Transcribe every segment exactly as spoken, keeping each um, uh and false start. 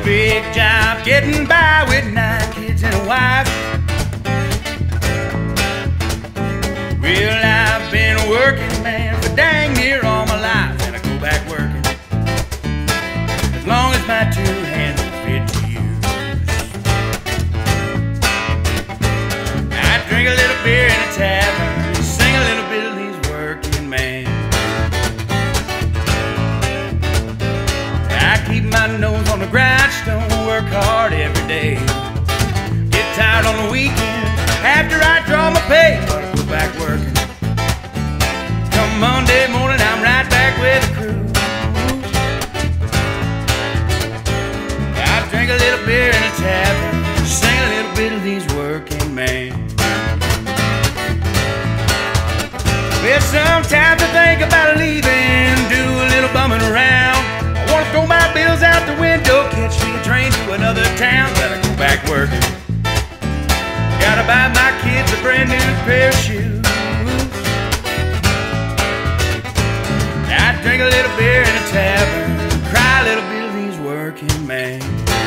big job, getting by with nine kids and a wife. Well, I've been a working man for dang near all my life, and I go back working as long as my two hands are fit to use. I drink a little beer in a tavern, sing a little bit of these working man. I keep my nose on the grindstone, work hard every day. Get tired on the weekend after I draw my pay, but I go back working. Come Monday morning, I'm right back with the crew. I drink a little beer in a tavern, sing a little bit of these working men. Well, sometimes I think about leaving, do a little bumming around. I wanna throw my bills out the window, catch me a train to another town, but I go back working. Gotta buy my kids a brand new pair of shoes. I drink a little beer in a tavern, cry a little bit of these working men.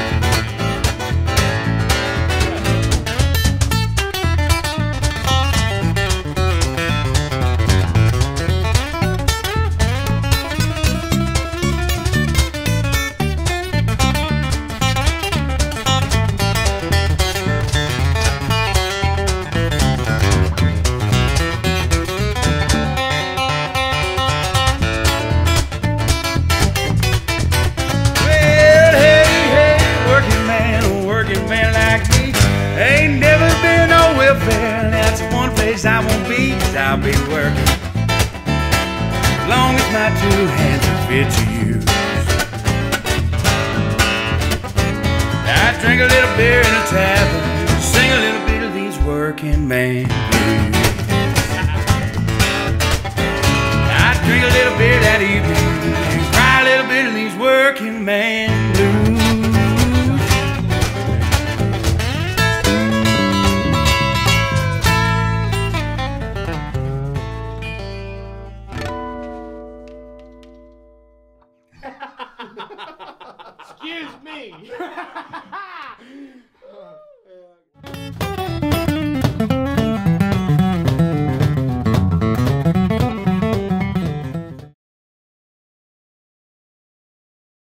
Ain't never been no welfare, that's one place I won't be, 'cause I'll be working as long as my two hands are fit to use. I drink a little beer in a tavern, sing a little bit of these working man blues. I drink a little beer that evening and cry a little bit of these working man blues. Excuse me.